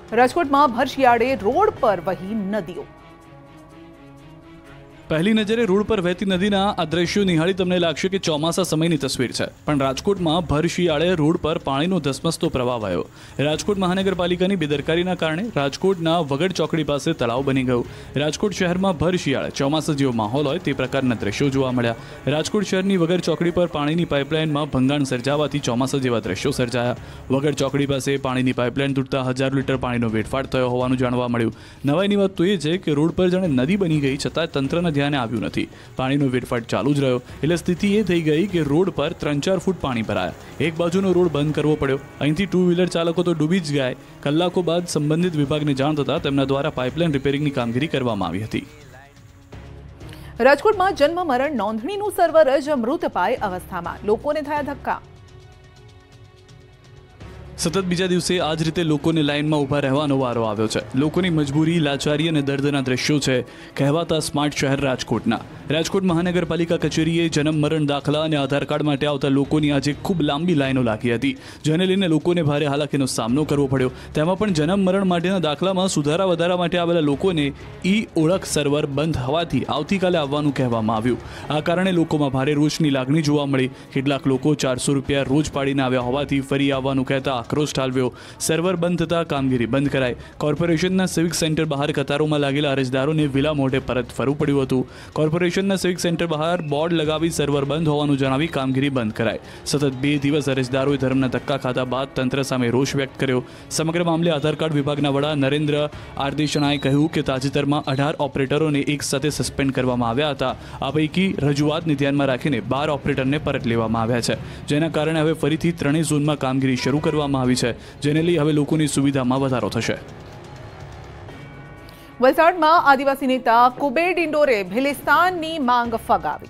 રાજકોટમાં ભર શિયાળે રોડ પર વહી નદીઓ। પહેલી નજરે રોડ પર વહેતી નદીના આ દ્રશ્યો નિહાળી તમને લાગશે કે ચોમાસા સમયની તસવીર છે, પણ રાજકોટમાં ભર શિયાળે રોડ પર પાણીનો ધસમસતો પ્રવાહ વહ્યો। રાજકોટ મહાનગરપાલિકાની બેદરકારીના કારણે રાજકોટના વગડ ચોકડી પાસે તળાવ બની ગયું। રાજકોટ શહેરમાં ભર શિયાળે ચોમાસા જેવો માહોલ હોય તે પ્રકારના દ્રશ્યો જોવા મળ્યા। રાજકોટ શહેરની વગડ ચોકડી પર પાણીની પાઇપલાઇનમાં ભંગાણ સર્જાવાથી ચોમાસા જેવા દ્રશ્યો સર્જાયા। વગડ ચોકડી પાસે પાણીની પાઇપલાઇન તૂટતા હજારો લીટર પાણીનો વેડફાટ થયો હોવાનું જાણવા મળ્યું। નવાઈની વાત તો એ છે કે રોડ પર જાણે નદી બની ગઈ છતાં તંત્રના ધ્યાને આવ્યું નથી। પાણીનો વેડફાટ ચાલુ જ રહ્યો એટલે સ્થિતિ એ થઈ ગઈ કે રોડ પર 3-4 ફૂટ પાણી ભરાયા। એક બાજુનો રોડ બંધ કરવો પડ્યો। અહીંથી 2 વ્હીલર ચાલકો તો ડૂબી જ ગયા। કલાકો બાદ સંબંધિત વિભાગને જાણ થતાં તેમના દ્વારા પાઇપલાઇન રિપેરિંગની કામગીરી કરવામાં આવી હતી। રાજકોટમાં જન્મ મરણ નોંધણીનું સર્વર જ મૃતપાય અવસ્થામાં, લોકોને થયા ધક્કા। સતત બીજા દિવસે આ જ રીતે લોકોને લાઇનમાં ઊભા રહેવાનો વારો આવ્યો છે। લોકોની મજબૂરી, લાચારી અને દર્દના દ્રશ્યો છે કહેવાતા સ્માર્ટ શહેર રાજકોટના। રાજકોટ મહાનગરપાલિકા કચેરીએ જન્મ મરણ દાખલા અને આધાર કાર્ડ માટે આવતા લોકોની આજે ખૂબ લાંબી લાઈનો લાગી હતી, જેને લઈને લોકોને ભારે હાલાકીનો સામનો કરવો પડ્યો। તેમાં પણ જન્મ મરણ માટેના દાખલામાં સુધારા વધારા માટે આવેલા લોકોને ઓળખ સર્વર બંધ હોવાથી આવતીકાલે આવવાનું કહેવામાં આવ્યું। આ કારણે લોકોમાં ભારે રોષની લાગણી જોવા મળી। કેટલાક લોકો 400 રૂપિયા રોજ પાડીને આવ્યા હોવાથી ફરી આવવાનું કહેતા આક્રોશ ઠાલવ્યો। સર્વર બંધ થતાં કામગીરી બંધ કરાઈ। કોર્પોરેશનના સિવિક સેન્ટર બહાર કતારોમાં લાગેલા અરજદારોને વિલા મોઢે પરત ફરવું પડ્યું હતું। કોર્પોરેશનના સિવિક સેન્ટર બહાર બોર્ડ લગાવી સર્વર બંધ હોવાનું જણાવી કામગીરી બંધ કરાઈ। સતત 2 દિવસ અરજદારોએ ધર્મના ધક્કા ખાધા બાદ તંત્ર સામે રોષ વ્યક્ત કર્યો। સમગ્ર મામલે આધાર કાર્ડ વિભાગના વડા નરેન્દ્ર આરદેશણાએ કહ્યું કે તાજેતરમાં 18 ઓપરેટરોને એક સાથે સસ્પેન્ડ કરવામાં આવ્યા હતા। આ પૈકી રજૂઆતને ધ્યાનમાં રાખીને 12 ઓપરેટરને પરત લેવામાં આવ્યા છે, જેના કારણે હવે ફરીથી 3 ઝોનમાં કામગીરી શરૂ કરવામાં આવી છે, જેને લઈ હવે લોકોની સુવિધામાં વધારો થશે। વલસાડમાં આદિવાસી નેતા કુબેર ડિંડોરે ભિલિસ્તાનની માંગ ફગાવી।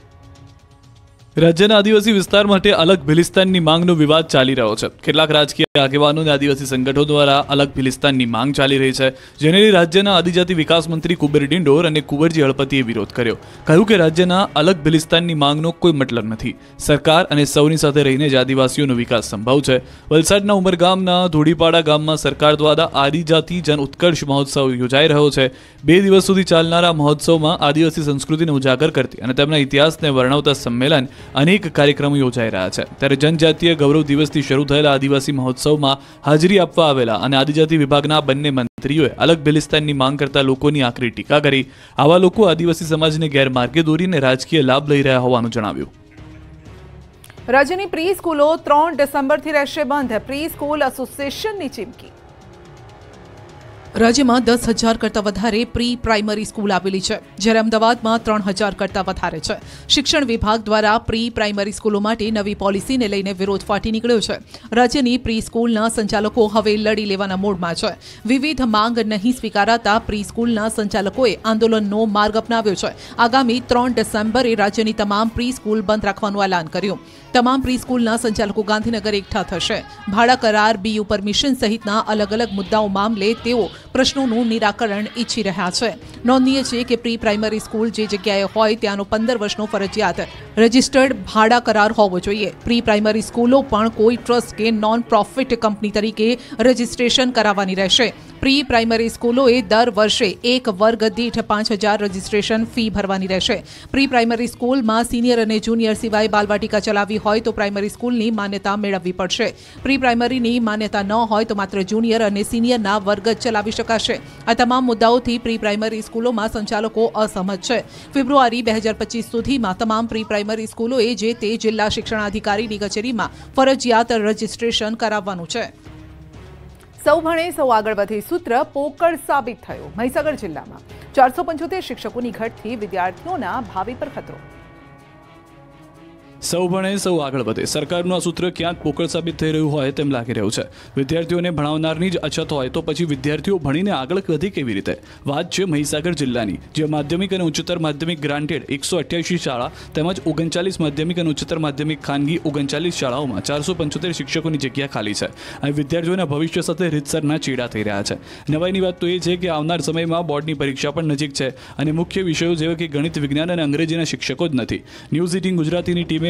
રાજ્યના આદિવાસી વિસ્તાર માટે અલગ ભિલિસ્તાનની માંગનો વિવાદ ચાલી રહ્યો છે। કેટલાક રાજકીય આગેવાનો અને આદિવાસી સંગઠનો દ્વારા અલગ ભિલિસ્તાનની માંગ ચાલી રહી છે, જેને લઈ રાજ્યના આદિજાતિ વિકાસ મંત્રી કુબેર ડિંડોર અને કુંવરજી હળપતિએ વિરોધ કર્યો। કહ્યું કે રાજ્યના અલગ ભિલિસ્તાનની માંગનો કોઈ મતલબ નથી। સરકાર અને સૌની સાથે રહીને જ આદિવાસીઓનો વિકાસ સંભવ છે। વલસાડના ઉમરગામના ધોડીપાડા ગામમાં સરકાર દ્વારા આદિજાતિ જન ઉત્કર્ષ મહોત્સવ યોજાઈ રહ્યો છે। 2 દિવસ સુધી ચાલનારા મહોત્સવમાં આદિવાસી સંસ્કૃતિને ઉજાગર કરતી અને તેમના ઇતિહાસને વર્ણવતા સંમેલન અનેક કાર્યક્રમો યોજાઈ રહ્યા છે। ત્યારે જનજાતીય ગૌરવ દિવસથી શરૂ થયેલા આદિવાસી મહોત્સવમાં હાજરી આપવા આવેલા અને આદિજાતિ વિભાગના બંને મંત્રીઓએ અલગ ભિલિસ્તાનની માંગ કરતા લોકોની આકરી ટીકા કરી। આવા લોકો આદિવાસી સમાજને ગેરમાર્ગે દોરીને રાજકીય લાભ લઈ રહ્યા હોવાનું જણાવ્યું। રાજ્યની પ્રી સ્કૂલો 3 ડિસેમ્બરથી રહેશે બંધ, પ્રી સ્કૂલ એસોસિએશનની ચીમકી। રાજ્યમાં 10,000 કરતાં વધારે પ્રી પ્રાઇમરી સ્કૂલ આવેલી છે, જ્યારે અમદાવાદમાં 3,000 કરતાં વધારે છે। શિક્ષણ વિભાગ દ્વારા પ્રી પ્રાઇમરી સ્કૂલો માટે નવી પોલિસીને લઈને વિરોધ ફાટી નીકળ્યો છે। રાજ્યની પ્રી સ્કૂલના સંચાલકો હવે લડી લેવાના મોડમાં છે। વિવિધ માંગ નહીં સ્વીકારાતા પ્રી સ્કૂલના સંચાલકોએ આંદોલનનો માર્ગ અપનાવ્યો છે। આગામી 3 ડિસેમ્બરે રાજ્યની તમામ પ્રી સ્કૂલ બંધ રાખવાનું એલાન કર્યું। તમામ પ્રી સ્કૂલના સંચાલકો ગાંધીનગર એકઠા થશે। ભાડા કરાર, બીયુ પરમિશન સહિતના અલગ અલગ મુદ્દાઓ મામલે તેઓ પ્રશ્નોનું નિરાકરણ ઈચ્છી રહ્યા છે। નોંધનીય છે કે પ્રી પ્રાઇમરી સ્કૂલ જે જગ્યાએ હોય ત્યાંનો 15 વર્ષનો ફરજિયાત રજિસ્ટર્ડ ભાડા કરાર હોવો જોઈએ। પ્રી પ્રાઇમરી સ્કૂલો પણ કોઈ ટ્રસ્ટ કે નોન પ્રોફિટ કંપની તરીકે રજિસ્ટ્રેશન કરાવવાની રહેશે। પ્રી પ્રાઇમરી સ્કૂલોએ દર વર્ષે એક વર્ગ દીઠ 5,000 રજિસ્ટ્રેશન ફી ભરવાની રહેશે। પ્રી પ્રાઇમરી સ્કૂલમાં સિનિયર અને જુનિયર સિવાય બાલવાટિકા ચલાવવી હોય તો પ્રાઇમરી સ્કૂલની માન્યતા મેળવવી પડશે। પ્રી પ્રાઇમરીની માન્યતા ન હોય તો માત્ર જુનિયર અને સિનિયરના વર્ગ જ ચલાવી શકાશે। આ તમામ મુદ્દાઓથી પ્રી પ્રાઇમરી સ્કૂલોમાં સંચાલકો અસહમત છે। ફેબ્રુઆરી 2025 સુધીમાં તમામ પ્રી પ્રાઇમરી સ્કૂલોએ જે તે જિલ્લા શિક્ષણાધિકારીની કચેરીમાં ફરજિયાત રજિસ્ટ્રેશન કરાવવાનું છે। સૌ ભણે સૌ આગળ વધે સૂત્ર પોકળ સાબિત થયું। મહીસાગર જિલ્લામાં 475 શિક્ષકોની ઘટથી વિદ્યાર્થીઓના ભાવિ પર ખતરો। સૌ ભણે સૌ આગળ વધે સરકારનું આ સૂત્ર ક્યાંક પોકળ સાબિત થઈ રહ્યું હોય તેમ લાગી રહ્યું છે। વિદ્યાર્થીઓને ભણાવનારની જ અછત હોય તો પછી વિદ્યાર્થીઓ ભણીને આગળ વધે કેવી રીતે? વાત છે મહીસાગર જિલ્લાની, જે માધ્યમિક અને ઉચ્ચતર માધ્યમિક ગ્રાન્ટેડ 188 શાળા તેમજ 39 માધ્યમિક અને ઉચ્ચતર માધ્યમિક ખાનગી 39 શાળાઓમાં 475 શિક્ષકોની જગ્યા ખાલી છે। અહીં વિદ્યાર્થીઓના ભવિષ્ય સાથે રીતસરના ચેડા થઈ રહ્યા છે। નવાઈની વાત તો એ છે કે આવનાર સમયમાં બોર્ડની પરીક્ષા પણ નજીક છે અને મુખ્ય વિષયો જેવા કે ગણિત, વિજ્ઞાન અને અંગ્રેજીના શિક્ષકો જ નથી। ન્યૂઝ 18 ગુજરાતીની ટીમે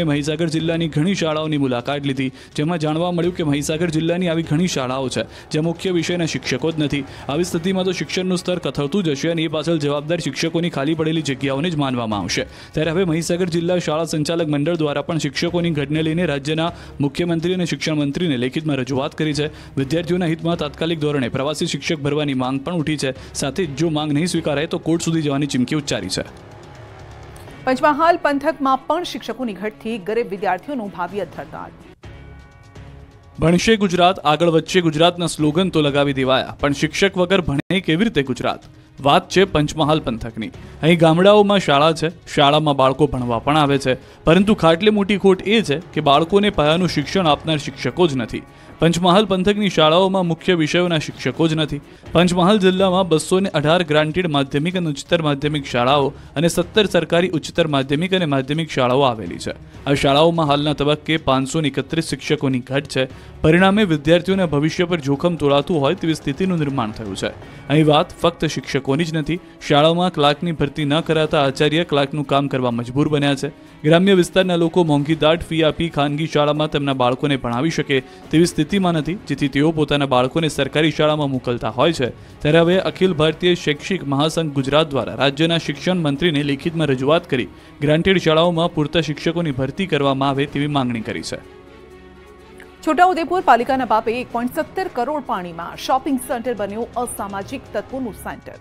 ટીમે મહીસાગર જિલ્લાની ઘણી શાળાઓની મુલાકાત લીધી, જેમાં જાણવા મળ્યું કે મહીસાગર જિલ્લાની આવી ઘણી શાળાઓ છે જ્યાં મુખ્ય વિષયના શિક્ષકો જ નથી. આવી સ્થિતિમાં તો શિક્ષણનું સ્તર કથળતું જશે અને એ પાછળ જવાબદાર શિક્ષકોની ખાલી પડેલી જગ્યાઓને જ માનવામાં આવશે. ત્યારે હવે મહીસાગર જિલ્લા શાળા સંચાલક મંડળ દ્વારા પણ શિક્ષકોની ઘટને લઈને રાજ્યના મુખ્યમંત્રી અને શિક્ષણ મંત્રીને લેખિતમાં રજૂઆત કરી છે. વિદ્યાર્થીઓના હિતમાં તાત્કાલિક ધોરણે પ્રવાસી શિક્ષક ભરવાની માંગ પણ ઉઠી છે. સાથે જો માંગ નહીં સ્વીકારાય તો કોર્ટ સુધી જવાની ચીમકી ઉચ્ચારી છે. પંચમહાલ પંથકમાં પણ શિક્ષકોની ઘટથી ગરીબ વિદ્યાર્થીઓનું ભાવિ હડતાળ. ભણશે ગુજરાત, આગળ વધશે ગુજરાતના સ્લોગન તો લગાવી દેવાયા, પણ શિક્ષક વગર ભણે કેવી રીતે ગુજરાત? વાત છે પંચમહાલ પંથકની. અહીં ગામડાઓમાં શાળા છે, શાળામાં બાળકો ભણવા પણ આવે છે, પરંતુ ખાટલે મોટી ખોટ એ છે કે બાળકોને પાયાનું શિક્ષણ આપનાર શિક્ષકો જ નથી. પંચમહાલ પંથકની શાળાઓમાં મુખ્ય વિષયોના શિક્ષકો જ નથી. પંચમહાલ જિલ્લામાં 218 ગ્રાન્ટેડ માધ્યમિક અને ઉચ્ચતર માધ્યમિક શાળાઓ અને 17 સરકારી ઉચ્ચતર માધ્યમિક અને માધ્યમિક શાળાઓ આવેલી છે. આ શાળાઓમાં હાલના તબક્કે 531 શિક્ષકોની ઘટ છે. પરિણામે વિદ્યાર્થીઓના ભવિષ્ય પર જોખમ તોળાતું હોય તેવી સ્થિતિનું નિર્માણ થયું છે. અહીં વાત ફક્ત શિક્ષકોની જ નથી. શાળાઓમાં ક્લાર્કની ભરતી ન કરાતા આચાર્ય ક્લાર્કનું કામ કરવા મજબૂર બન્યા છે. ગ્રામ્ય વિસ્તારના લોકો મોંઘી દાટ ફી આપી ખાનગી શાળામાં તેમના બાળકોને ભણાવી શકે તેવી સ્થિતિમાં નથી, જેથી તેઓ પોતાના બાળકોને સરકારી શાળામાં મોકલતા હોય છે. ત્યારે હવે અખિલ ભારતીય શૈક્ષિક મહાસંઘ ગુજરાત દ્વારા રાજ્યના શિક્ષણ મંત્રીને લેખિતમાં રજૂઆત કરી ગ્રાન્ટેડ શાળાઓમાં પૂરતા શિક્ષકોની ભરતી કરવામાં આવે તેવી માંગણી કરી છે. છોટાઉદેપુર પાલિકાના પાપે 1.17 કરોડ પાણીમાં શોપિંગ સેન્ટર બન્યું અસામાજિક તત્વોનું સેન્ટર.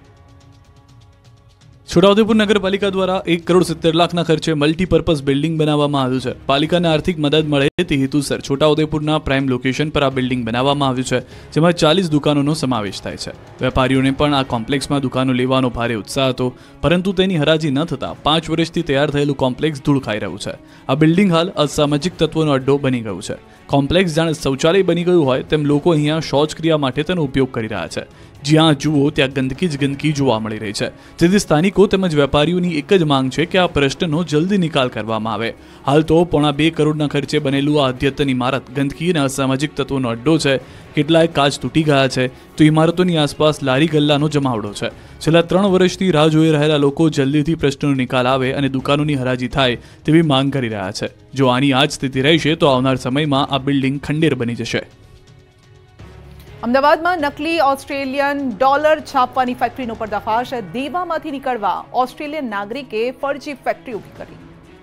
છોટાઉદેપુર નગરપાલિકા દ્વારા 1.70 કરોડના ખર્ચે મલ્ટીપર્પઝ બિલ્ડિંગ બનાવવામાં આવ્યું છે. પાલિકાને આર્થિક મદદ મળે તે હેતુસર છોટાઉદેપુરના પ્રાઇમ લોકેશન પર આ બિલ્ડિંગ બનાવવામાં આવ્યું છે, જેમાં 40 દુકાનોનો સમાવેશ થાય છે. વેપારીઓને પણ આ કોમ્પ્લેક્સમાં દુકાનો લેવાનો ભારે ઉત્સાહ હતો, પરંતુ તેની હરાજી ન થતાં 5 વર્ષથી તૈયાર થયેલું કોમ્પ્લેક્સ ધૂળ ખાઈ રહ્યું છે. આ બિલ્ડિંગ હાલ અસામાજિક તત્વોનો અડ્ડો બની ગયું છે. કોમ્પ્લેક્સ જાણે શૌચાલય બની ગયું હોય તેમ લોકો અહીંયા શૌચક્રિયા માટે તેનો ઉપયોગ કરી રહ્યા છે. જ્યાં જુઓ ત્યાં ગંદકી જ ગંદકી જોવા મળી રહી છે, જેથી સ્થાનિકો તેમજ વેપારીઓની એક જ માંગ છે કે આ પ્રશ્નનો જલ્દી નિકાલ કરવામાં આવે. હાલ તો 1.5 કરોડના ખર્ચે બનેલું આ અદ્યતન ઇમારત ગંદકી અને અસામાજિક તત્વોનો અડ્ડો છે. કેટલાય કાચ તૂટી ગયા છે તો ઇમારતોની આસપાસ લારી ગલ્લાનો જમાવડો છે. છેલ્લા 3 વર્ષથી રાહ જોઈ રહેલા લોકો જલ્દીથી પ્રશ્નનો નિકાલ આવે અને દુકાનોની હરાજી થાય તેવી માંગ કરી રહ્યા છે. જો આની આ જ સ્થિતિ રહેશે તો આવનાર સમયમાં આ બિલ્ડિંગ ખંડેર બની જશે. અમદાવાદમાં નકલી ઓસ્ટ્રેલિયન ડોલર છાપવાની ફેક્ટરીનો પર્દાફાશ. દેવામાંથી નીકળવા ઓસ્ટ્રેલિયન નાગરિકે ફરજી ફેક્ટરી ઊભી કરી.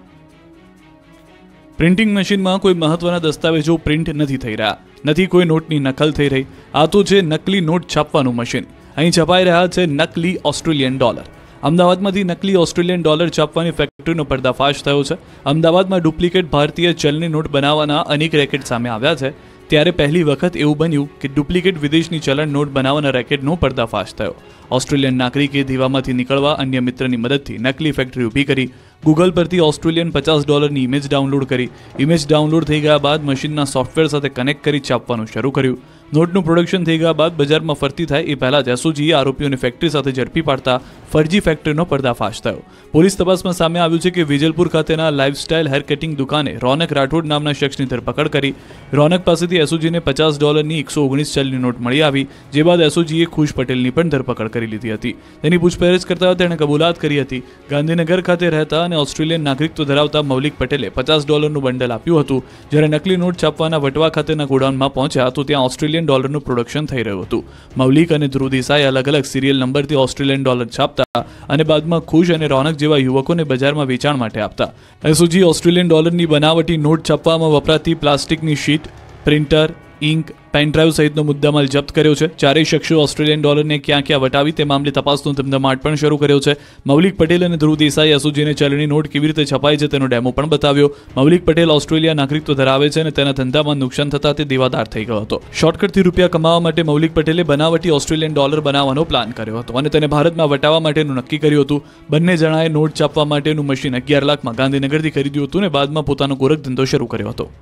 પ્રિન્ટિંગ મશીનમાં કોઈ મહત્વના દસ્તાવેજો પ્રિન્ટ નથી થઈ રહ્યા, નથી કોઈ નોટની નકલ થઈ રહી. આ તો છે નકલી નોટ છાપવાનું મશીન. અહીં છપાઈ રહ્યા છે નકલી ઓસ્ટ્રેલિયન ડોલર. અમદાવાદમાંથી નકલી ઓસ્ટ્રેલિયન ડોલર છાપવાની ફેક્ટરીનો પર્દાફાશ થયો છે. અમદાવાદમાં ડુપ્લિકેટ ભારતીય ચલણી નોટ બનાવવાના અનેક રેકેટ સામે આવ્યા છે. ત્યારે પહેલી વખત એવું બન્યું કે ડુપ્લિકેટ વિદેશની ચલણ નોટ બનાવવાના રેકેટનો પર્દાફાશ થયો. ઓસ્ટ્રેલિયન નાગરિકે દીવામાંથી નીકળવા અન્ય મિત્રની મદદથી નકલી ફેક્ટરી ઊભી કરી. ગૂગલ પરથી ઓસ્ટ્રેલિયન $50ની ઇમેજ ડાઉનલોડ કરી. ઇમેજ ડાઉનલોડ થઈ ગયા બાદ મશીનના સોફ્ટવેર સાથે કનેક્ટ કરી છાપવાનું શરૂ કર્યું. નોટનું પ્રોડક્શન થઈ ગયા બાદ બજારમાં ફરતી થાય એ પહેલા જ એસઓજીએ આરોપીઓને ફેક્ટરી સાથે ઝડપી પાડતા ફરજી ફેક્ટરીનો પર્દાફાશ થયો. પોલીસ તપાસમાં સામે આવ્યું છે કે વિજલપુર ખાતેના લાઇફસ્ટાઇલ હેર કટિંગ દુકાને રોનક રાઠોડ નામના શખ્સની ધરપકડ કરી. રોનક પાસેથી એસઓજીને $50ની 119 ચલની નોટ મળી આવી, જે બાદ એસઓજીએ ખુશ પટેલની પણ ધરપકડ કરી લીધી હતી. તેની પૂછપરછ કરતા તેણે કબૂલાત કરી હતી. ગાંધીનગર ખાતે રહેતા અને ઓસ્ટ્રેલિયન નાગરિકત્વ ધરાવતા મૌલિક પટેલે $50નું બંડલ આપ્યું હતું. જ્યારે નકલી નોટ છાપવાના વટવા ખાતેના ગોડાઉનમાં પહોંચ્યા તો ત્યાં ઓસ્ટ્રેલિયન ડોલરનું પ્રોડક્શન થઈ રહ્યું હતું. મૌલિક અને ધ્રુવ દેસાઈ અલગ અલગ સિરિયલ નંબરથી ઓસ્ટ્રેલિયન ડોલર છાપતા અને બાદમાં ખુશ અને રોનક જેવા યુવકોને બજારમાં વેચાણ માટે આપતા. એસઓજી ઓસ્ટ્રેલિયન ડોલરની બનાવટી નોટ છાપવામાં વપરાતી પ્લાસ્ટિકની શીટ, પ્રિન્ટર, ઇંક, પેનડ્રાઈવ સહિતનો મુદ્દામાલ જપ્ત કર્યો છે. ચારેય શખ્સો ઓસ્ટ્રેલિયન ડોલરને ક્યાં ક્યાં વટાવી તે મામલે તપાસનો ધમધમાટ પણ શરૂ કર્યો છે. મૌલિક પટેલ અને ધ્રુવ દેસાઈ એસઓજીને ચલણી નોટ કેવી રીતે છપાય છે તેનો ડેમો પણ બતાવ્યો. મૌલિક પટેલ ઓસ્ટ્રેલિયા નાગરિકત્વ ધરાવે છે અને તેના ધંધામાં નુકસાન થતાં તે દેવાદાર થઈ ગયો હતો. શોર્ટકટથી રૂપિયા કમાવા માટે મૌલિક પટેલે બનાવટી ઓસ્ટ્રેલિયન ડોલર બનાવવાનો પ્લાન કર્યો હતો અને તેને ભારતમાં વટાવવા માટેનું નક્કી કર્યું હતું. બંને જણાએ નોટ છાપવા માટેનું મશીન 11 લાખમાં ગાંધીનગરથી ખરીદ્યું હતું અને બાદમાં પોતાનો ગોરખ ધંધો શરૂ કર્યો હતો.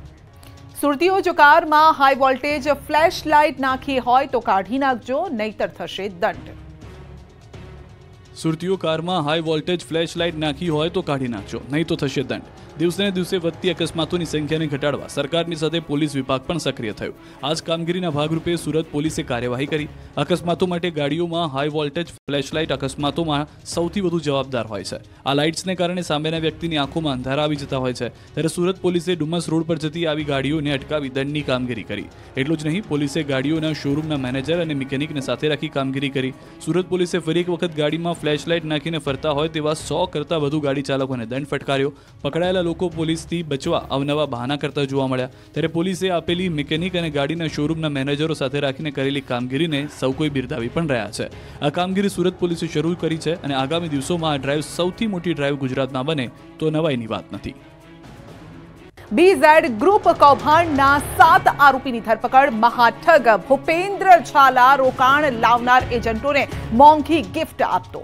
સુરતીઓ જો કારમાં હાઈ વોલ્ટેજ ફ્લેશ લાઇટ નાખી હોય તો કાઢી નાખજો, નહીતર થશે દંડ. સુરતીઓ કારમાં હાઈ વોલ્ટેજ ફ્લેશ લાઇટ નાખી હોય તો કાઢી નાખજો, નહીં તો થશે દંડ. દિવસે દિવસે વધતી અકસ્માતોની સંખ્યાને ઘટાડવા સરકારની સાથે પોલીસ વિભાગ પણ સક્રિય થયો. આ જ કામગીરીના ભાગરૂપે સુરત પોલીસે કાર્યવાહી કરી. અકસ્માતો માટે ગાડીઓમાં હાઈ વોલ્ટેજ ફ્લેશલાઇટ અકસ્માતોમાં સૌથી વધુ જવાબદાર હોય છે. આ લાઇટ્સને કારણે સામેના વ્યક્તિની આંખોમાં અંધારા આવી જતા હોય છે. ત્યારે સુરત પોલીસે ડુમસ રોડ પર જતી આવી ગાડીઓને અટકાવી દંડની કામગીરી કરી. એટલું જ નહીં, પોલીસે ગાડીઓના શોરૂમના મેનેજર અને મિકેનિકને સાથે રાખી કામગીરી કરી. સુરત પોલીસે ફરી એક વખત ગાડીમાં ફ્લેશલાઇટ નાખીને ફરતા હોય તેવા 100 કરતાં વધુ ગાડી ચાલકોને દંડ ફટકાર્યો. પકડાયેલા લોકો પોલીસથી બચવા અવનવા બહાના કરતા જોવા મળ્યા. ત્યારે પોલીસે આપેલી મિકેનિક અને ગાડીના શોરૂમના મેનેજરો સાથે રાખીને કરેલી કામગીરીને સૌ કોઈ બિરદાવી પણ રહ્યા છે. આ કામગીરી સુરત પોલીસે શરૂ કરી છે અને આગામી દિવસોમાં આ ડ્રાઈવ સૌથી મોટી ડ્રાઈવ ગુજરાતમાં બને તો નવાઈની વાત નથી. બીઝેડ ગ્રુપ કૌભાંડના 7 આરોપીની ધરપકડ. મહાઠગ ભૂપેન્દ્ર ઝાલા રોકાણ લાવનાર એજન્ટોને મોંઘી ગિફ્ટ આપતો.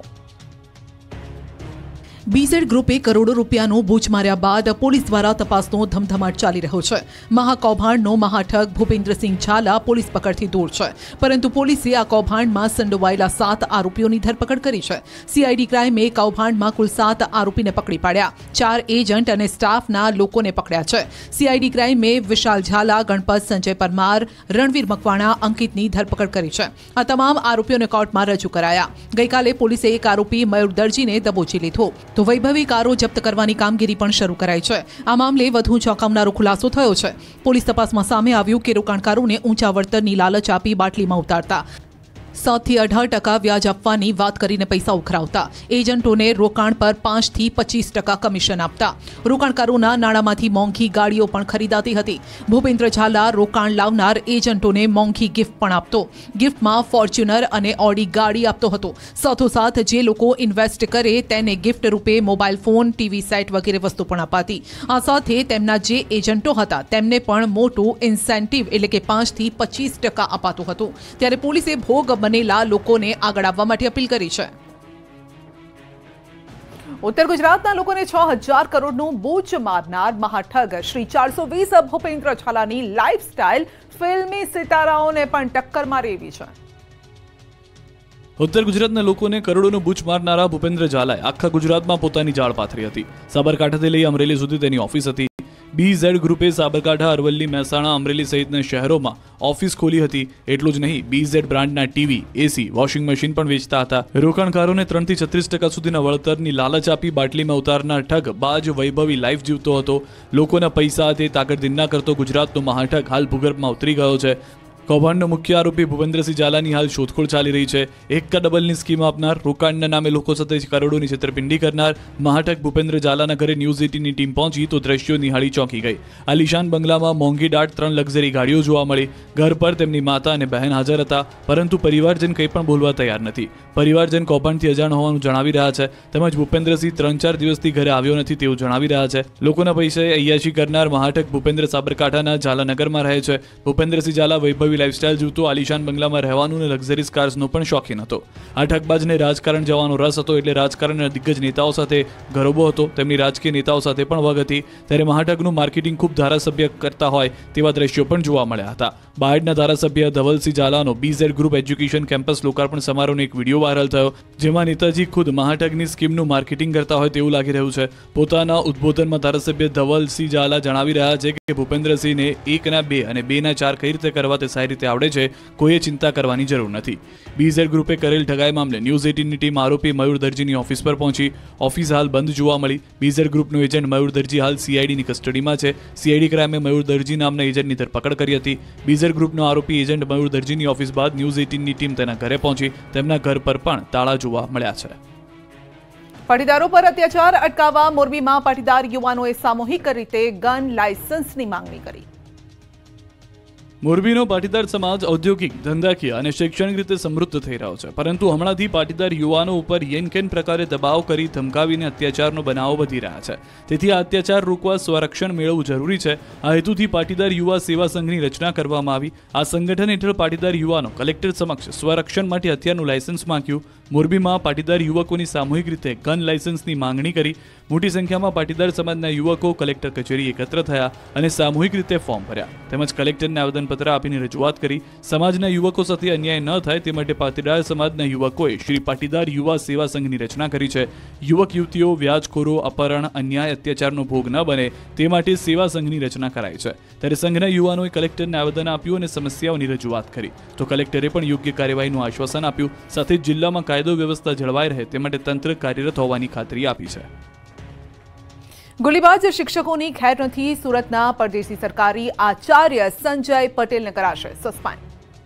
બીઝેડ ગ્રુપે કરોડો રૂપિયાનો બૂચ માર્યા બાદ પોલીસ દ્વારા તપાસનો ધમધમાટ ચાલી રહ્યો છે. મહાકૌભાંડનો મહાઠગ ભૂપેન્દ્રસિંહ ઝાલા પોલીસ પકડથી દૂર છે, પરંતુ પોલીસે આ કૌભાંડમાં સંડોવાયેલા 7 આરોપીઓની ધરપકડ કરી છે. સીઆઈડી ક્રાઇમે કૌભાંડમાં કુલ 7 આરોપીને પકડી પાડ્યા. 4 એજન્ટ અને સ્ટાફના લોકોને પકડ્યા છે. સીઆઈડી ક્રાઇમે વિશાલ ઝાલા, ગણપત, સંજય પરમાર, રણવીર મકવાણા, અંકિતની ધરપકડ કરી છે. આ તમામ આરોપીઓને કોર્ટમાં રજૂ કરાયા. ગઈકાલે પોલીસે એક આરોપી મયુર દરજીને દબોચી લીધો. તો વૈભવી કારો જપ્ત કરવાની કામગીરી પણ શરૂ કરાઈ છે. આ મામલે વધુ ચોંકાવનારો ખુલાસો થયો છે. પોલીસ તપાસમાં સામે આવ્યું કે રોકાણકારોને ઊંચા વળતરની લાલચ આપી બાટલીમાં ઉતારતા, 7 થી 18% વ્યાજ આપવાની વાત કરીને પૈસા ઉઘરાવતા, એજન્ટોને રોકાણ પર 5 થી 25% કમિશન આપતા, રોકાણકારોના નાણાંમાંથી મોંઘી ગાડીઓ પણ ખરીદાતી હતી. ભૂપેન્દ્ર ઝાલા રોકાણ લાવનાર એજન્ટોને મોંઘી ગિફ્ટ પણ આપતો. ગિફ્ટમાં ફોર્ચ્યુનર અને ઓડી ગાડી આપતો હતો. સાથોસાથ જે લોકો ઇન્વેસ્ટ કરે તેને ગિફ્ટ રૂપે મોબાઈલ ફોન, ટીવી સેટ વગેરે વસ્તુ પણ અપાતી. આ સાથે તેમના જે એજન્ટો હતા તેમને પણ મોટું ઇન્સેન્ટિવ એટલે કે 5 થી 25% અપાતું હતું. ત્યારે પોલીસે ભોગ બનેલા લોકોને આગળ આવવા માટે અપીલ કરી છે. ઉત્તર ગુજરાતના લોકોને 6000 કરોડનું બૂચ મારનાર મહાઠગ શ્રી 420 ભૂપેન્દ્ર ઝાલાની લાઇફસ્ટાઇલ ફિલ્મી સિતારાઓને પણ ટક્કર મારી એવી છે. ઉત્તર ગુજરાતના લોકોને કરોડોનું બૂચ મારનારા ભૂપેન્દ્ર ઝાલાએ આખા ગુજરાતમાં પોતાની જાળ પાથરી હતી. સાબરકાંઠાથી લઈ અમરેલી સુધી તેની ઓફિસ હતી. બીઝેડ ગ્રુપે સાબરકાંઠા, અરવલ્લી, મહેસાણા, અમરેલી સહિતના શહેરોમાં ઓફિસ ખોલી હતી. એટલું જ નહીં, બીઝેડ બ્રાન્ડના ટીવી, એસી, વોશિંગ મશીન પણ વેચતા હતા. રોકાણકારોને 3 થી 36% સુધીના વળતરની લાલચ આપી બાટલીમાં ઉતારનાર ઠગ બાજ વૈભવી લાઈફ જીવતો હતો. લોકોના પૈસા તે તાકતદીન ના કરતો ગુજરાતનો મહાઠગ હાલ ભૂગર્ભમાં ઉતરી ગયો છે. કૌભાંડનો મુખ્ય આરોપી ભૂપેન્દ્રસિંહ ઝાલાની હાલ શોધખોળ ચાલી રહી છે. 1 ડબલની સ્કીમ આપનાર, રોકાણના નામે લોકો સાથે કરોડોની છેતરપિંડી કરનાર મહાઠગ ભૂપેન્દ્ર ઝાલાના ઘરે ન્યૂઝ 18ની ટીમ પહોંચી તો દ્રશ્યો નિહાળી ચોંકી ગઈ. આલિશાન બંગલામાં મોંઘી દાટ 3 લક્ઝરી ગાડીઓ જોવા મળી. ઘર પર તેમની માતા અને બહેન હાજર હતા, પરંતુ પરિવારજન કંઈ પણ બોલવા તૈયાર નથી. પરિવારજન કૌભાંડથી અજાણ હોવાનું જણાવી રહ્યા છે. તેમજ ભૂપેન્દ્રસિંહ 3-4 દિવસથી ઘરે આવ્યો નથી તેવું જણાવી રહ્યા છે. લોકોના પૈસાએ અય્યાશી કરનાર મહાઠગ ભૂપેન્દ્ર સાબરકાંઠાના ઝાલાનગરમાં રહે છે. ભૂપેન્દ્રસિંહ ઝાલા વૈભવી લાઇફસ્ટાઇલ જીવતો, આલિશાન બંગલામાં રહેવાનું અને લક્ઝરીઝ કાર્સનો પણ શોખીન હતો. આ ઠગબાજને રાજકારણ જવાનો રસ હતો, એટલે રાજકારણના દિગ્ગજ નેતાઓ સાથે ગરોબો હતો. તેમની રાજકીય નેતાઓ સાથે પણ વગ હતી. ત્યારે મહાઠગનું માર્કેટિંગ ખૂબ ધારાસભ્ય કરતા હોય તેવા દ્રશ્યો પણ જોવા મળ્યા હતા. બાયડના ધારાસભ્ય ધવલસિંહ ઝાલાનો બીઝેડ ગ્રુપ એજ્યુકેશન કેમ્પસ લોકાર્પણ સમારોહનો એક વિડીયો વાયરલ થયો, જેમાં નેતાજી ખુદ મહાઠગની સ્કીમનું માર્કેટિંગ કરતા હોય તેવું લાગી રહ્યું છે. પોતાના ઉદ્બોધનમાં ધારાસભ્ય ધવલસિંહ ઝાલા જણાવી રહ્યા છે કે ભૂપેન્દ્રસિંહને 1 ના 2 અને 2 ના 4 કઈ રીતે કરવા તે સારી રીતે આવડે છે. કોઈએ ચિંતા કરવાની જરૂર નથી. બીઝેડ ગ્રુપે કરેલ ઠગાઈ મામલે ન્યૂઝ 18ની ટીમ આરોપી મયુર દરજીની ઓફિસ પર પહોંચી. ઓફિસ હાલ બંધ જોવા મળી. બીઝેડ ગ્રુપનો એજન્ટ મયુર દરજી હાલ સીઆઈડીની કસ્ટડીમાં છે. સીઆઈડી ક્રાઇમે મયુર દરજી નામના એજન્ટની ધરપકડ કરી હતી. બીઝેડ ગ્રુપનો આરોપી એજન્ટ મયુર દરજીની ઓફિસ બાદ ન્યૂઝ 18ની ટીમ તેના ઘરે પહોંચી. તેમના ઘર પર પણ તાળા જોવા મળ્યા છે. પાટીદારો પર અત્યાચાર અટકાવવા મોરબીમાં પાટીદાર યુવાનોએ સામૂહિક રીતે ગન લાયસન્સની માંગણી કરી. મોરબીનો પાટીદાર સમાજ ઔદ્યોગિક, ધંધાકીય અને શૈક્ષણિક રીતે સમૃદ્ધ થઈ રહ્યો છે, પરંતુ હમણાંથી પાટીદાર યુવાનો ઉપર યેનકેન પ્રકારે દબાવ કરી ધમકાવીને અત્યાચારનો બનાવો વધી રહ્યા છે. તેથી આ અત્યાચાર રોકવા સ્વરક્ષણ મેળવવું જરૂરી છે. આ હેતુથી પાટીદાર યુવા સેવા સંઘની રચના કરવામાં આવી. આ સંગઠન હેઠળ પાટીદાર યુવાનો કલેક્ટર સમક્ષ સ્વરક્ષણ માટે હથિયારનું લાયસન્સ માંગ્યું. મોરબીમાં પાટીદાર યુવકોની સામૂહિક રીતે ગન લાયસન્સની માંગણી કરી. મોટી સંખ્યામાં પાટીદાર સમાજના યુવકો કલેક્ટર કચેરી એકત્ર થયા અને સામૂહિક રીતે ફોર્મ ભર્યા તેમજ કલેક્ટરને આવેદનપત્ર આવેદનપત્ર આપીને રજૂઆત કરી. સમાજના યુવકો સાથે અન્યાય ન થાય તે માટે પાટીદાર સમાજના યુવકોએ શ્રી પાટીદાર યુવા સેવા સંઘની રચના કરી છે. યુવક યુવતીઓ વ્યાજખોરો, અપહરણ, અન્યાય, અત્યાચારનો ભોગ ન બને તે માટે સેવા સંઘની રચના કરાઈ છે. ત્યારે સંઘના યુવાનોએ કલેક્ટરને આવેદન આપ્યું અને સમસ્યાઓની રજૂઆત કરી તો કલેક્ટરે પણ યોગ્ય કાર્યવાહીનું આશ્વાસન આપ્યું. સાથે જિલ્લામાં કાયદો વ્યવસ્થા જળવાઈ રહે તે માટે તંત્ર કાર્યરત હોવાની ખાતરી આપી છે. ગોળીબાજ શિક્ષકોની ખેર નથી. સુરતના પરદેશી સરકારી આચાર્ય સંજય પટેલને કરાશે સસ્પેન્ડ.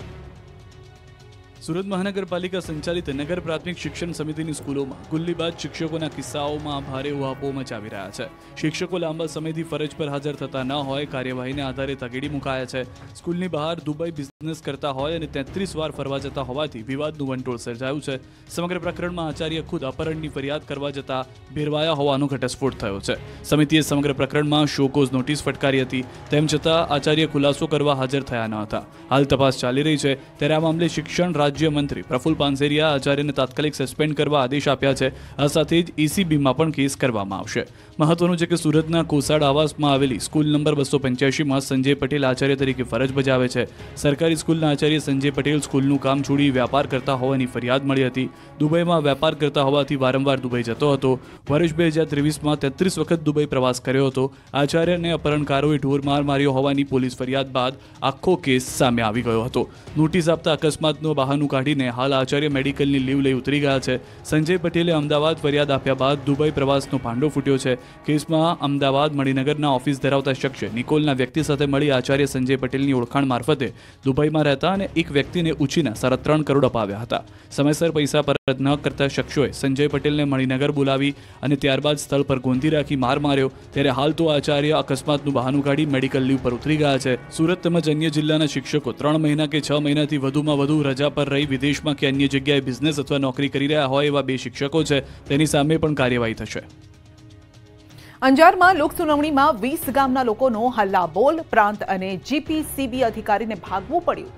સુરત મહાનગરપાલિકા સંચાલિત નગર પ્રાથમિક શિક્ષણ સમિતિની સ્કૂલોમાં ગુલ્લીબાજ શિક્ષકોના કિસ્સાઓમાં ભારે ઉહાપો મચાવી રહ્યા છે. શિક્ષકો લાંબા સમયથી ફરજ પર હાજર થતા ન હોય, કાર્યવાહીને આધારે તગેડી મુકાયા છે. સ્કૂલની બહાર દુબઈ બિઝનેસ કરતા હોય અને 33 વાર ફરવા જતા હોવાથી વિવાદનું વંટોળ સર્જાયું છે. સમગ્ર પ્રકરણમાં આચાર્ય ખુદ અપહરણની ફરિયાદ કરવા જતા ભેરવાયા હોવાનો ઘટસ્ફોટ થયો છે. સમિતિએ સમગ્ર પ્રકરણમાં શોકોઝ નોટિસ ફટકારી હતી. તેમ છતાં આચાર્ય ખુલાસો કરવા હાજર થયા ન હતા. હાલ તપાસ ચાલી રહી છે. ત્યારે આ મામલે શિક્ષણ રાજ્યમંત્રી પ્રફુલ પાનસેરિયા આચાર્યને તાત્કાલિક સસ્પેન્ડ કરવા આદેશ આપ્યા છે. આ સાથે જ ECBમાં પણ કેસ કરવામાં આવશે. મહત્વનું છે કે સુરતના કોસાડ આવાસમાં આવેલી સ્કૂલ નંબર 285માં સંજય પટેલ આચાર્ય તરીકે ફરજ બજાવે છે. સરકારી સ્કૂલના આચાર્ય સંજય પટેલ સ્કૂલનું કામ છોડી વ્યાપાર કરતા હોવાની ફરિયાદ મળી હતી. દુબઈમાં વેપાર કરતા હોવાથી વારંવાર દુબઈ જતો હતો. વર્ષ 2023માં 33 વખત દુબઈ પ્રવાસ કર્યો હતો. આચાર્યને અપહરણકારોએ ઢોરમાર માર્યો હોવાની પોલીસ ફરિયાદ બાદ આખો કેસ સામે આવી ગયો હતો. નોટિસ આપતા અકસ્માતનું બહાનું કાઢીને હાલ આચાર્ય મેડિકલની લીવ લઈ ઉતરી ગયા છે. સંજય પટેલે અમદાવાદ ફરિયાદ આપ્યા બાદ દુબઈ પ્રવાસનો ભાંડો ફૂટ્યો છે. કેસમાં અમદાવાદ મણિનગરના ઓફિસ ધરાવતા શખ્સે નિકોલના વ્યક્તિ સાથે મળી આચાર્ય સંજય પટેલની ઓળખાણ મારફતે દુબઈમાં રહેતા અને એક વ્યક્તિને ઉછીના 3.5 કરોડ અપાવ્યા હતા. સમયસર પૈસા પરત ન કરતા શખ્સોએ સંજય પટેલને મણિનગર બોલાવી અને ત્યારબાદ સ્થળ પર ગોંધી રાખી માર માર્યો. ત્યારે હાલ તો આચાર્ય અકસ્માતનું બહાનું કાઢી મેડિકલ લીવ પર ઉતરી ગયા છે. સુરત તેમજ અન્ય જિલ્લાના શિક્ષકો 3 મહિના કે 6 મહિનાથી વધુમાં વધુ રજા પર રહી વિદેશમાં કે અન્ય જગ્યાએ બિઝનેસ અથવા નોકરી કરી રહ્યા હોય એવા 2 શિક્ષકો છે. તેની સામે પણ કાર્યવાહી થશે. અંજારમાં લોકસુનાવણીમાં 20 ગામના લોકોનો હલ્લાબોલ. પ્રાંત અને GPCB અધિકારીને ભાગવું પડ્યું.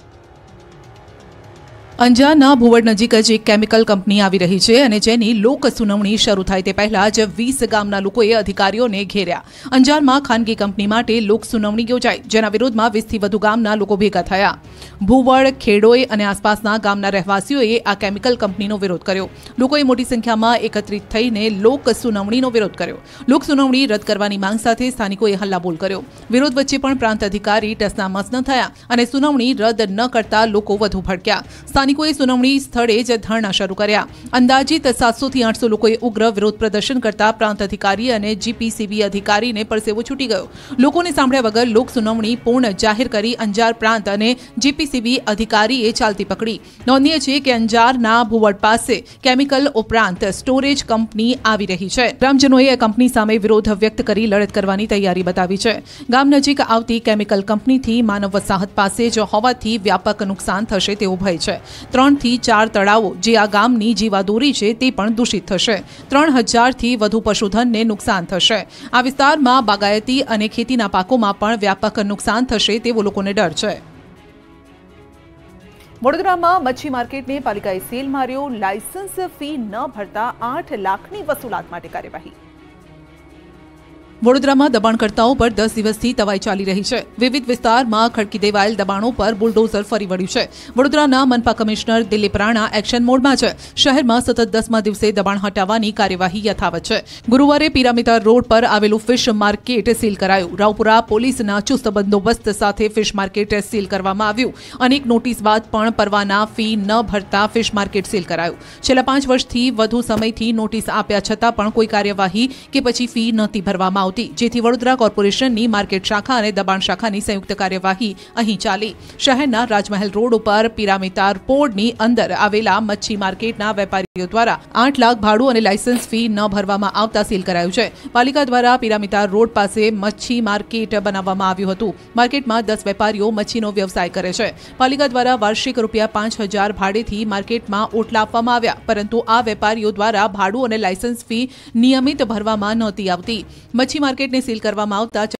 અંજારના ભુવડ નજીક જ એક કેમિકલ કંપની આવી રહી છે અને જેની લોક સુનાવણી શરૂ થાય તે પહેલા જ 20 ગામના લોકોએ અધિકારીઓને ઘેર્યા. અંજારમાં ખાનગી કંપની માટે લોક સુનાવણી યોજાઈ, જેના વિરોધમાં 20 થી વધુ ગામના લોકો ભેગા થયા. ભુવડ, ખેડોઈ અને આસપાસના ગામના રહેવાસીઓએ આ કેમિકલ કંપનીનો વિરોધ કર્યો. લોકોએ મોટી સંખ્યામાં એકત્રિત થઈને લોક સુનાવણીનો વિરોધ કર્યો. લોક સુનાવણી રદ કરવાની માંગ સાથે સ્થાનિકોએ હલ્લાબોલ કર્યો. વિરોધ વચ્ચે પણ પ્રાંત અધિકારી ટસનામસ ન થયા અને સુનાવણી રદ ન કરતા લોકો વધુ ભડક્યા. સ્થાનિકોએ સુનાવણી સ્થળે જ ધરણા શરૂ કર્યા. અંદાજિત 700 થી 800 લોકોએ ઉગ્ર વિરોધ પ્રદર્શન કરતા પ્રાંત અધિકારી અને GPCB અધિકારીને પરસેવો છૂટી ગયો. લોકોને સાંભળ્યા વગર લોક સુનાવણી પૂર્ણ જાહેર કરી અંજાર પ્રાંત અને GPCB અધિકારીએ ચાલતી પકડી. નોંધનીય છે કે અંજારના ભુવડ પાસે કેમિકલ ઉપરાંત સ્ટોરેજ કંપની આવી રહી છે. ગ્રામજનોએ આ કંપની સામે વિરોધ વ્યક્ત કરી લડત કરવાની તૈયારી બતાવી છે. ગામ નજીક આવતી કેમિકલ કંપનીથી માનવ વસાહત પાસે જ હોવાથી વ્યાપક નુકસાન થશે તેવો ભય છે. 3 થી 4 તળાવો જે આ ગામની જીવાદોરી છે તે પણ દૂષિત થશે. 3000 થી વધુ પશુધનને નુકસાન થશે. આ વિસ્તારમાં બાગાયતી અને ખેતીના પાકોમાં પણ વ્યાપક નુકસાન થશે તેવો લોકોને ડર છે. વડોદરામાં મચ્છી માર્કેટને પાલિકાએ સીલ માર્યો. લાયસન્સ ફી ન ભરતા 8 લાખની વસૂલાત માટે કાર્યવાહી. વડોદરામાં દબાણકર્તાઓ પર 10 દિવસથી તવાઈ ચાલી રહી છે. વિવિધ વિસ્તારમાં ખડકી દેવાયેલ દબાણો પર બુલડોઝર ફરી વળ્યું છે. વડોદરાના મનપા કમિશનર દિલીપ રાણા એક્શન મોડમાં છે. શહેરમાં સતત 10મા દિવસે દબાણ હટાવવાની કાર્યવાહી યથાવત છે. ગુરુવારે પિરામિતા રોડ પર આવેલું ફિશ માર્કેટ સીલ કરાયું. રાવપુરા પોલીસના ચુસ્ત બંદોબસ્ત સાથે ફિશ માર્કેટ સીલ કરવામાં આવ્યું. અનેક નોટિસ બાદ પણ પરવાના ફી ન ભરતા ફિશ માર્કેટ સીલ કરાયું. છેલ્લા 5 વર્ષથી વધુ સમયથી નોટિસ આપ્યા છતાં પણ કોઈ કાર્યવાહી કે પછી ફી નહોતી ભરવામાં આવતી, જેથી વડોદરા કોર્પોરેશનની માર્કેટ શાખા અને દબાણ શાખાની સંયુક્ત કાર્યવાહી અહીં ચાલી. શહેરના રાજમહેલ રોડ ઉપર પિરામિતા પોળની અંદર આવેલા મચ્છી માર્કેટના વેપારીઓ દ્વારા 8 લાખ ભાડું અને લાયસન્સ ફી ન ભરવામાં આવતા સીલ કરાયું છે. પાલિકા દ્વારા પિરામિતા રોડ પાસે મચ્છી માર્કેટ બનાવવામાં આવ્યું હતું. માર્કેટમાં 10 વેપારીઓ મચ્છીનો વ્યવસાય કરે છે. પાલિકા દ્વારા વાર્ષિક ₹5000 ભાડેથી માર્કેટમાં ઓટલા આપવામાં આવ્યા, પરંતુ આ વેપારીઓ દ્વારા ભાડું અને લાયસન્સ ફી નિયમિત ભરવામાં નહોતી આવતી. મચ્છી માર્કેટને સીલ કરવામાં આવતા